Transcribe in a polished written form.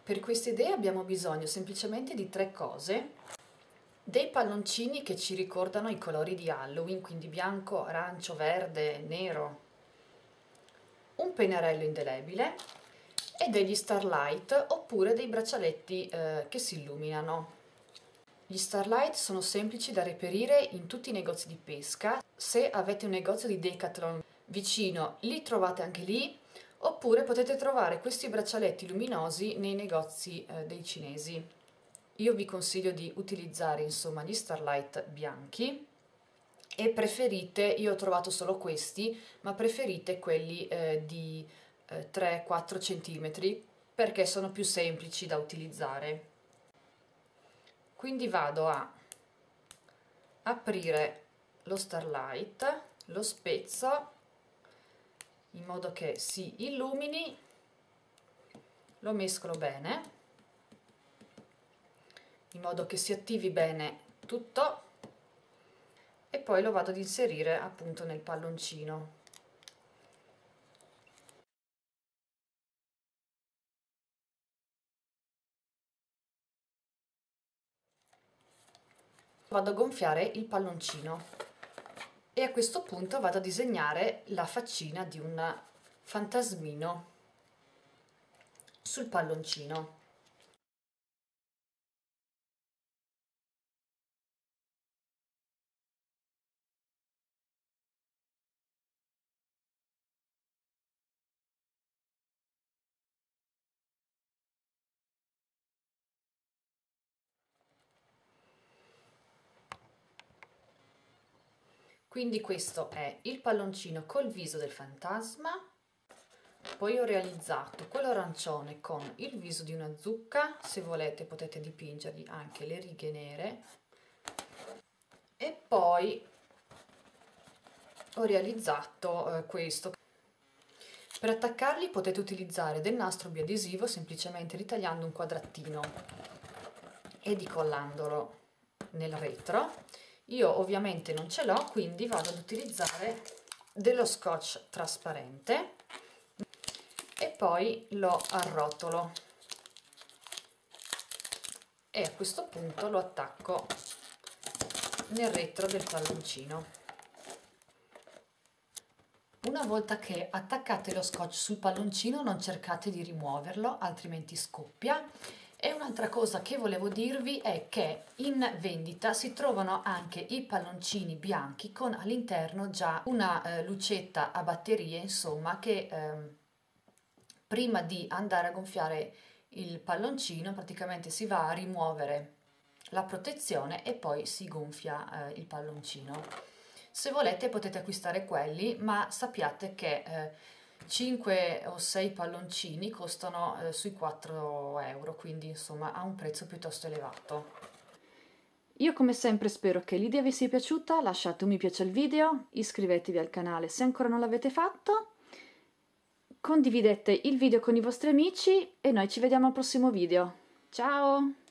Per questa idea abbiamo bisogno semplicemente di 3 cose: dei palloncini che ci ricordano i colori di Halloween, quindi bianco, arancio, verde, nero, un pennarello indelebile e degli starlight oppure dei braccialetti che si illuminano. Gli starlight sono semplici da reperire in tutti i negozi di pesca. Se avete un negozio di Decathlon vicino, li trovate anche lì, oppure potete trovare questi braccialetti luminosi nei negozi dei cinesi. Io vi consiglio di utilizzare insomma gli starlight bianchi e preferite, io ho trovato solo questi, ma preferite quelli di 3-4 cm perché sono più semplici da utilizzare. Quindi vado a aprire lo starlight, lo spezzo in modo che si illumini, lo mescolo bene in modo che si attivi bene tutto e poi lo vado ad inserire appunto nel palloncino. Vado a gonfiare il palloncino e a questo punto vado a disegnare la faccina di un fantasmino sul palloncino. Quindi questo è il palloncino col viso del fantasma. Poi ho realizzato quello arancione con il viso di una zucca, se volete potete dipingergli anche le righe nere. E poi ho realizzato questo. Per attaccarli potete utilizzare del nastro biadesivo semplicemente ritagliando un quadratino ed incollandolo nel retro. Io ovviamente non ce l'ho, quindi vado ad utilizzare dello scotch trasparente e poi lo arrotolo e a questo punto lo attacco nel retro del palloncino. Una volta che attaccate lo scotch sul palloncino non cercate di rimuoverlo, altrimenti scoppia. E un'altra cosa che volevo dirvi è che in vendita si trovano anche i palloncini bianchi con all'interno già una lucetta a batterie, insomma, che prima di andare a gonfiare il palloncino praticamente si va a rimuovere la protezione e poi si gonfia il palloncino. Se volete potete acquistare quelli, ma sappiate che 5 o 6 palloncini costano sui 4 euro, quindi insomma ha un prezzo piuttosto elevato. Io come sempre spero che l'idea vi sia piaciuta, lasciate un mi piace al video, iscrivetevi al canale se ancora non l'avete fatto, condividete il video con i vostri amici e noi ci vediamo al prossimo video. Ciao!